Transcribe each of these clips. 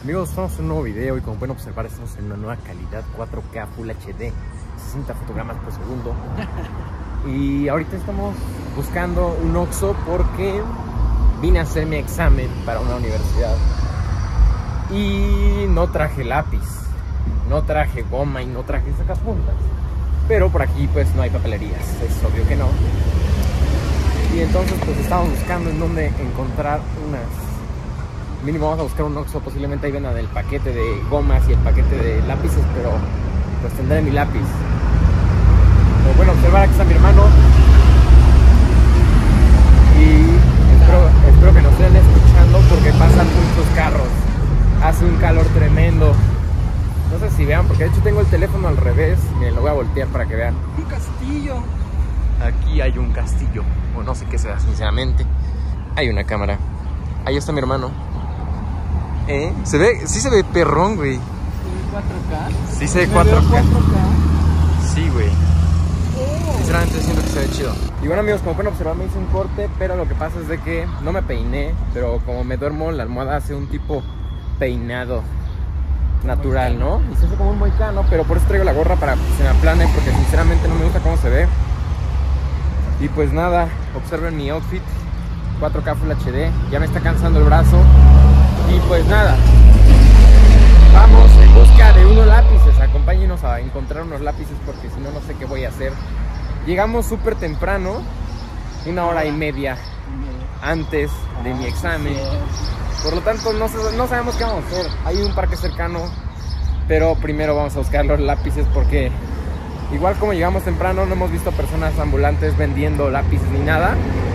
Amigos, estamos en un nuevo video y como pueden observar estamos en una nueva calidad 4K Full HD, 60 fotogramas por segundo. Y ahorita estamos buscando un Oxxo porque vine a hacer mi examen para una universidad y no traje lápiz, no traje goma y no traje sacapuntas. Pero por aquí pues no hay papelerías, es obvio que no. Y entonces pues estamos buscando en dónde encontrar unas. Mínimo vamos a buscar un Oxxo, posiblemente ahí vendan el paquete de gomas y el paquete de lápices, pero pues tendré mi lápiz. Pero bueno, observar, aquí está mi hermano. Y espero que nos estén escuchando porque pasan muchos carros. Hace un calor tremendo. No sé si vean, porque de hecho tengo el teléfono al revés. Miren, lo voy a voltear para que vean. Un castillo. Aquí hay un castillo, o no sé qué sea, sinceramente. Hay una cámara. Ahí está mi hermano. Se ve, sí se ve perrón, güey. ¿4K? Sí se ve 4K. Sí, güey. Sinceramente siento que se ve chido. Y bueno, amigos, como pueden observar me hice un corte, pero lo que pasa es de que no me peiné, pero como me duermo, la almohada hace un tipo peinado natural, ¿no? Y se hace como un moicano, pero por eso traigo la gorra para que se me aplane, porque sinceramente no me gusta cómo se ve. Y pues nada, observen mi outfit 4K Full HD, ya me está cansando el brazo. Y pues nada, vamos en busca de unos lápices. Acompáñenos a encontrar unos lápices porque si no, no sé qué voy a hacer. Llegamos súper temprano, 1 hora y media antes de mi examen. Por lo tanto, no sabemos qué vamos a hacer. Hay un parque cercano, pero primero vamos a buscar los lápices porque igual como temprano, no hemos visto personas ambulantes vendiendo lápices ni nada.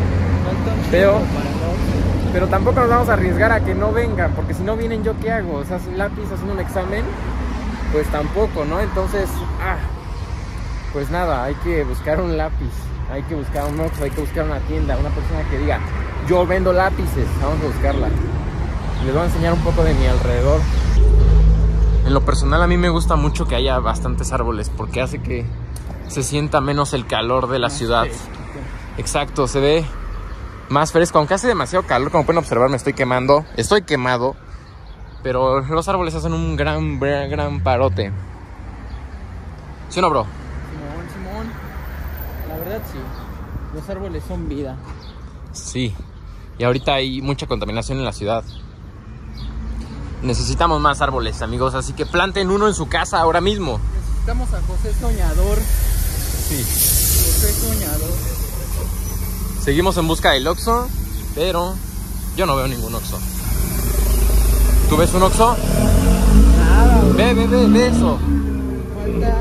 Pero tampoco nos vamos a arriesgar a que no vengan, porque si no vienen, ¿yo qué hago? O sea, sin lápiz haciendo un examen, pues tampoco, ¿no? Entonces, pues nada, hay que buscar un lápiz, hay que buscar un Oxxo, hay que buscar una tienda, una persona que diga, yo vendo lápices, vamos a buscarla. Les voy a enseñar un poco de mi alrededor. En lo personal, a mí me gusta mucho que haya bastantes árboles, porque hace que se sienta menos el calor de la ciudad. Exacto, se ve más fresco, aunque hace demasiado calor, como pueden observar me estoy quemando, estoy quemado, pero los árboles hacen un gran parote. ¿Sí o no, bro? Simón, la verdad sí, los árboles son vida. Sí, y ahorita hay mucha contaminación en la ciudad. Necesitamos más árboles, amigos, así que planten uno en su casa ahora mismo. Necesitamos a José Soñador. Sí. José Soñador. Seguimos en busca del Oxxo, pero yo no veo ningún Oxxo. ¿Tú ves un Oxxo? Nada. Ve eso. Falta.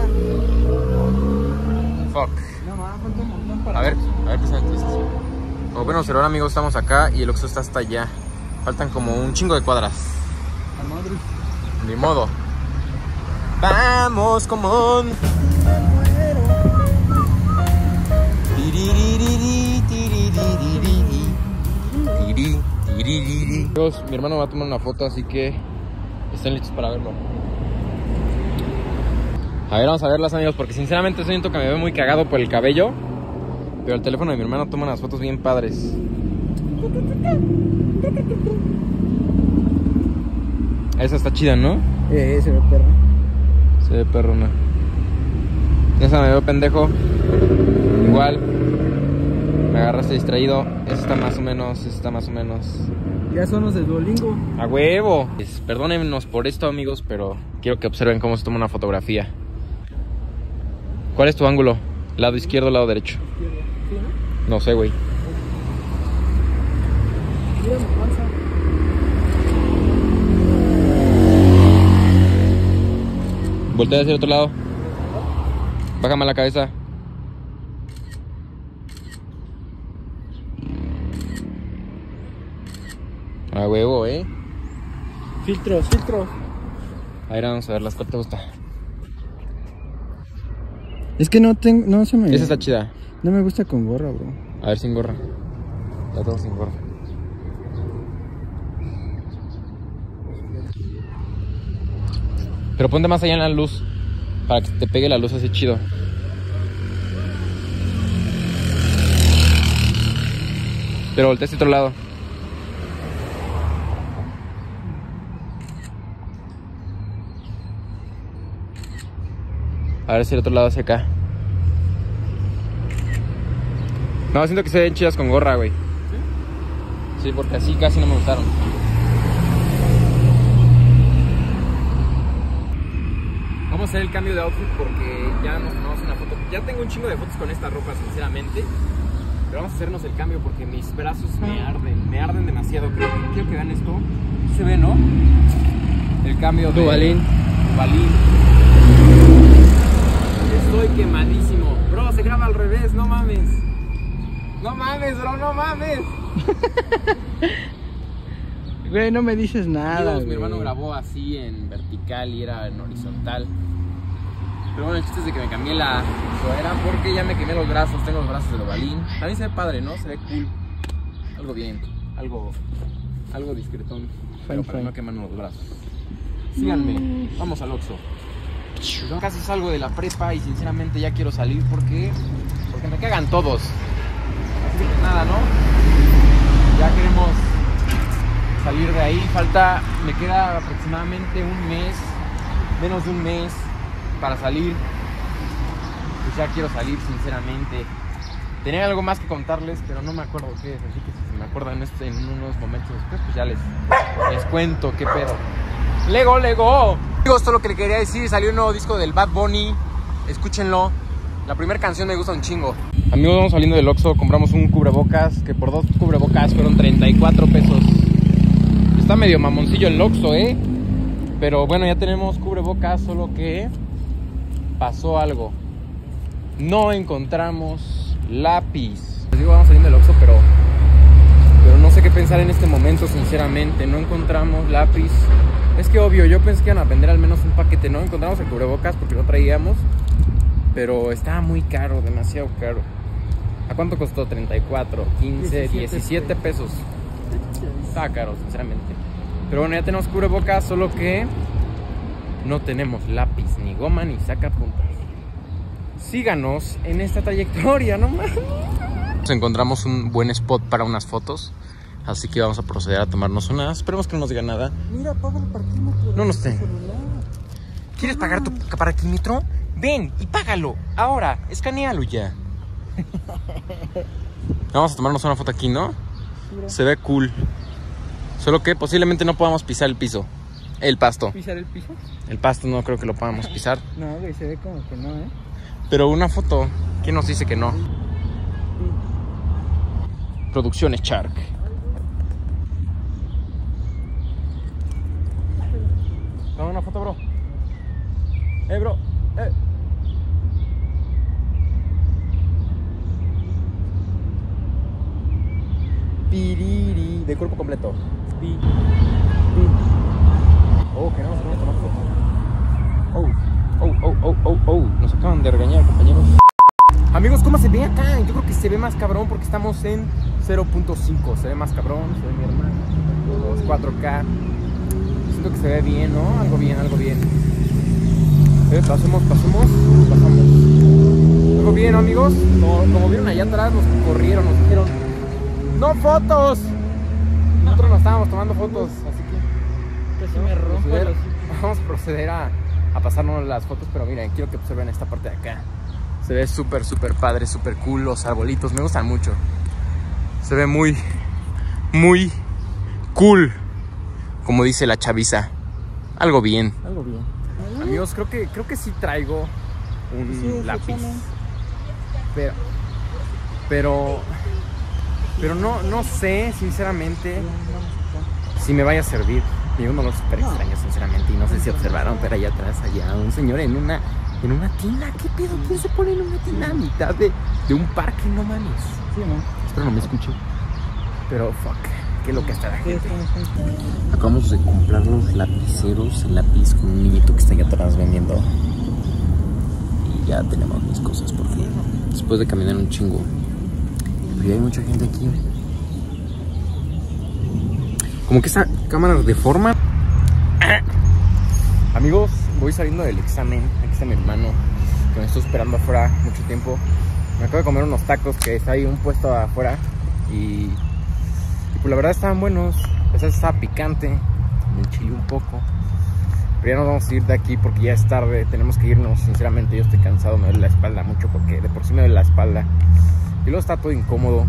Fuck. No, falta un montón para. A ver, precisamente esto. Como pueden observar, amigos, estamos acá y el Oxxo está hasta allá. Faltan como un chingo de cuadras. A Madrid. Ni modo. Vamos, come on. Amigos, mi hermano va a tomar una foto, así que estén listos para verlo. A ver, vamos a verlas, amigos, porque sinceramente siento que me veo muy cagado por el cabello, pero el teléfono de mi hermano toma unas fotos bien padres. Esa está chida, ¿no? Se ve perro. Se ve perrona. Esa me veo pendejo. Igual. Me agarraste distraído. Esta está más o menos. Ya son los de Duolingo. ¡A huevo! Perdónennos por esto, amigos, pero quiero que observen cómo se toma una fotografía. ¿Cuál es tu ángulo? ¿Lado izquierdo o lado derecho? Izquierdo. ¿Sí, no? No sé, güey. Mira mi panza. Voltea hacia el otro lado. Bájame la cabeza. A huevo, Filtros. A ver, vamos a ver las cuál te gusta. Es que no se me. Esa está chida. No me gusta con gorra, bro. A ver, sin gorra. La tengo sin gorra. Pero ponte más allá en la luz, para que te pegue la luz así chido. Pero voltea hacia otro lado. A ver si el otro lado hacia acá. No, siento que se ven chidas con gorra, güey. ¿Sí? Sí, porque así casi no me gustaron. Vamos a hacer el cambio de outfit porque ya nos tomamos una foto. Ya tengo un chingo de fotos con esta ropa, sinceramente. Pero vamos a hacernos el cambio porque mis brazos me arden demasiado. Quiero que vean esto. Se ve, ¿no? El cambio de Duvalín. Estoy quemadísimo. Bro, se graba al revés, no mames. No mames, bro, no mames. Güey, no me dices nada. Mi hermano grabó así en vertical y era en horizontal. Pero bueno, el chiste es de que me cambié la sudadera porque ya me quemé los brazos. Tengo los brazos de Duvalín. También se ve padre, ¿no? Se ve cool. Algo bien. Algo discretón. Pero para no quemarme los brazos. Síganme. Vamos al Oxxo. Yo casi salgo de la prepa y sinceramente ya quiero salir porque me cagan todos. Así que nada, ¿no? Ya queremos salir de ahí. Me queda aproximadamente un mes, menos de un mes para salir. Pues ya quiero salir, sinceramente. Tenía algo más que contarles, pero no me acuerdo qué es. Así que si me acuerdan en unos momentos después, pues ya les cuento qué pedo. Lego. Digo, esto es lo que le quería decir. Salió un nuevo disco del Bad Bunny. Escúchenlo. La primera canción me gusta un chingo. Amigos, vamos saliendo del Oxxo. Compramos un cubrebocas, que por 2 cubrebocas fueron 34 pesos. Está medio mamoncillo el Oxxo, pero bueno, ya tenemos cubrebocas. Solo que pasó algo. No encontramos lápiz. Les digo, vamos saliendo del Oxxo, pero no sé qué pensar en este momento, sinceramente. No encontramos lápiz. Es que obvio, yo pensé que iban a vender al menos un paquete. No encontramos el cubrebocas porque no traíamos, pero estaba muy caro, demasiado caro. ¿A cuánto costó? 34, 15, 17 pesos. Estaba caro, sinceramente. Pero bueno, ya tenemos cubrebocas, solo que no tenemos lápiz, ni goma, ni sacapuntas. Síganos en esta trayectoria, no mames. Encontramos un buen spot para unas fotos, así que vamos a proceder a tomarnos unas. Esperemos que no nos diga nada. Mira, paga el parquímetro. No nos den. ¿Quieres pagar tu parquímetro? Ven y págalo. Ahora, escanéalo ya. Vamos a tomarnos una foto aquí, ¿no? Se ve cool. Solo que posiblemente no podamos pisar el piso. El pasto. ¿Pisar el piso? El pasto no creo que lo podamos pisar. No, güey, se ve como que no, Pero una foto, ¿quién nos dice que no? Producciones Shark. Toma una foto, bro. Bro. Piriri. De cuerpo completo. Oh, que no nos podemos tomar foto. Nos acaban de regañar, compañeros. Amigos, ¿cómo se ve acá? Yo creo que se ve más cabrón porque estamos en 0.5. Se ve más cabrón, se ve mi hermano. Los 4K. Siento que se ve bien, ¿no? Algo bien. Pasamos. Algo bien, amigos. Como vieron allá atrás, nos corrieron, nos dijeron: ¡no fotos! Nosotros nos estábamos tomando fotos, así que casi me rompo el hocico. Vamos a proceder a pasarnos las fotos, pero miren, quiero que observen esta parte de acá. Se ve súper padre, súper cool. Los arbolitos me gustan mucho. Se ve muy cool, como dice la chaviza. Algo bien. Amigos, creo que sí traigo un lápiz. Pero no sé, sinceramente, si me vaya a servir. Me dio un olor súper extraño, sinceramente. Y no sé si observaron, pero allá atrás, allá un señor en una tina. ¿Qué pedo? ¿Quién se pone en una tina a mitad de un parque? No mames. Sí, ¿no? Espero no me escuche. Pero fuck, qué loca está la gente. Acabamos de comprar los lapiceros, el lápiz con un niñito que está allá atrás vendiendo. Y ya tenemos mis cosas por fin. Después de caminar un chingo. Pero ya hay mucha gente aquí. Como que esa cámara deforma. Amigos, voy saliendo del examen. Aquí está mi hermano, que me estoy esperando afuera mucho tiempo. Me acabo de comer unos tacos que está ahí un puesto afuera. Y pues la verdad estaban buenos. Esa estaba picante. Me enchilé un poco. Pero ya nos vamos a ir de aquí porque ya es tarde. Tenemos que irnos. Sinceramente yo estoy cansado. Me duele la espalda mucho porque de por sí me duele la espalda. Y luego está todo incómodo.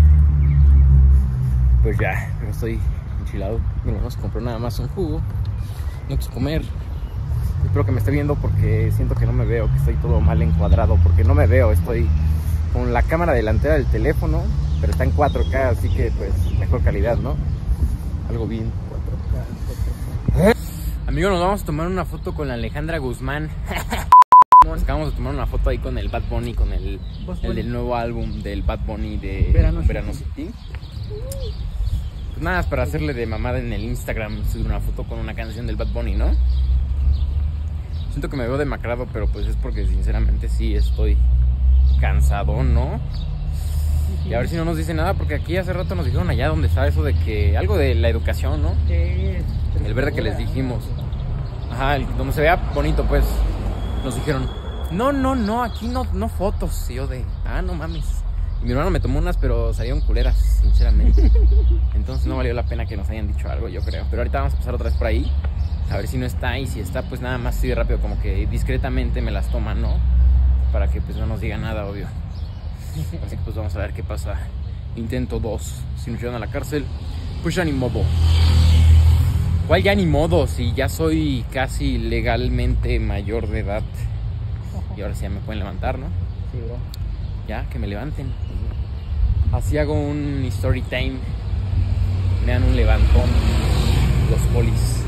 Pues ya, pero estoy enchilado. Mi hermano se compró nada más un jugo. No quiso comer. Espero que me esté viendo porque siento que no me veo, que estoy todo mal encuadrado. Porque no me veo, estoy con la cámara delantera del teléfono, pero está en 4K, así que pues mejor calidad, ¿no? Algo bien. 4K. Amigos, nos vamos a tomar una foto con la Alejandra Guzmán. Nos acabamos de tomar una foto ahí con el Bad Bunny, con el del nuevo álbum del Bad Bunny de Verano City. Pues nada, es para hacerle de mamada en el Instagram, subir una foto con una canción del Bad Bunny, ¿no? Siento que me veo demacrado, pero pues es porque sinceramente sí estoy cansado, ¿no? Y a ver si no nos dice nada, porque aquí hace rato nos dijeron allá donde está eso de que... algo de la educación, ¿no? El verde que les dijimos. Ajá, donde se vea bonito, pues. Nos dijeron, no, aquí no fotos. Y yo de, no mames. Y mi hermano me tomó unas, pero salieron culeras, sinceramente. Entonces no valió la pena que nos hayan dicho algo, yo creo. Pero ahorita vamos a pasar otra vez por ahí, a ver si no está. Y si está, pues nada más así de rápido, como que discretamente me las toman, ¿no? Para que pues no nos diga nada, obvio. Así que pues vamos a ver qué pasa. Intento 2. Si nos llevan a la cárcel, pues ya ni modo. ¿Cuál ya ni modo? Si ya soy casi legalmente mayor de edad. Y ahora sí ya me pueden levantar, ¿no? Sí, bro. Ya, que me levanten. Así hago un story time. Me dan un levantón los polis.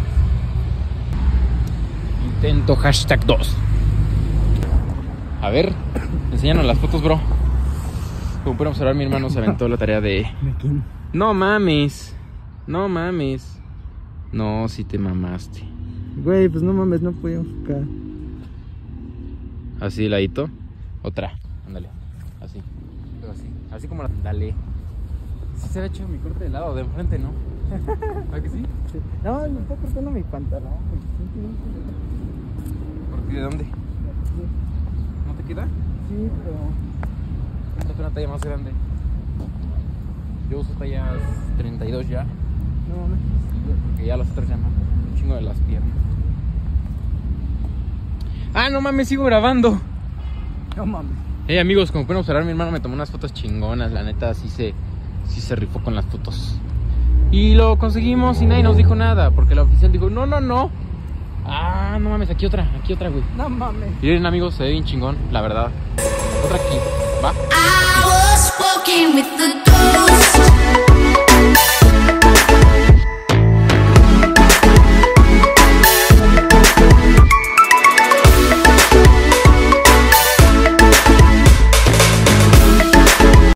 Intento hashtag 2. A ver, enséñanos las fotos, bro. Como pueden observar, mi hermano se aventó la tarea de... ¿De quién? No mames. No mames. No, si te mamaste. Güey, pues no mames, no puedo enfocar. Así de ladito. Otra. Ándale. Así. Pero así. Así como la... Dale. Sí se ha hecho mi corte de lado, de enfrente, ¿no? ¿A que sí? Sí. No, me está cortando mi pantalón. ¿Por qué? ¿De dónde? ¿No te queda? Sí, pero... Cómprate una talla más grande. Yo uso tallas 32 ya. No mames. Porque ya las otras ya no. Un chingo de las piernas. No mames, sigo grabando. No mames. Amigos, como pueden observar, mi hermano me tomó unas fotos chingonas. La neta, sí se rifó con las fotos. Y lo conseguimos y nadie nos dijo nada. Porque la oficial dijo, no. No mames, aquí otra, güey. No mames. Y miren, amigos, se ve bien chingón, la verdad. Otra aquí, va. I was walking with the ghost.